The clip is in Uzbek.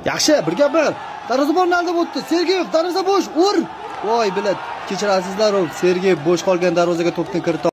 Yaxshi, bir gap bor. Darvozabonni aldab o'tdi. Sergeyev, darvoza bo'sh, ur. Voy, bilat, kechirasizlar, Sergeyev bo'sh qolgan darvozaga to'pni kiritdi.